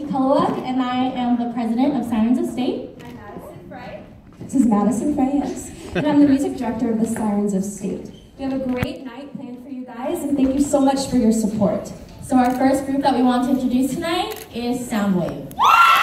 Kelouac, and I am the president of Sirens of State. I'm Madison Frey. This is Madison Frey, yes. And I'm the music director of the Sirens of State. We have a great night planned for you guys, and thank you so much for your support. So our first group that we want to introduce tonight is Soundwave.